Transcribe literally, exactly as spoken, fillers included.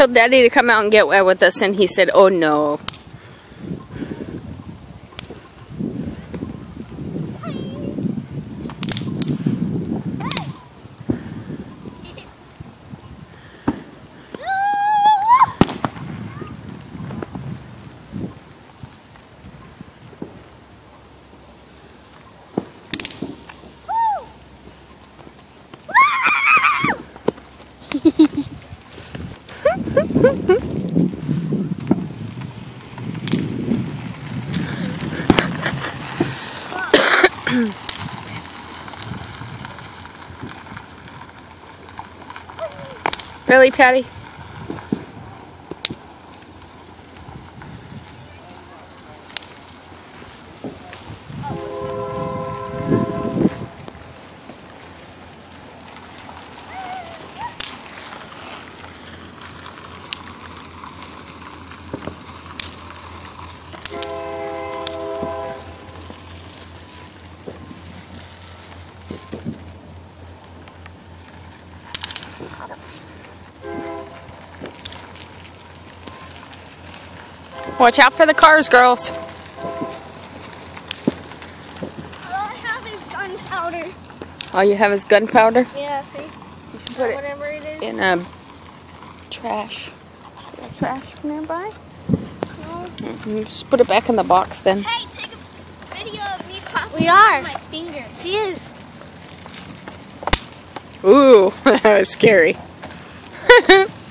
told Daddy to come out and get wet with us, and he said, oh no. Really, Patty? Watch out for the cars, girls. All I have is gunpowder. All you have is gunpowder? Yeah, see? You should put Whatever it is. it in a trash. Is there trash nearby? No. You just put it back in the box then. Hey, take a video of me popping we are. my finger. She is. Ooh, that was scary.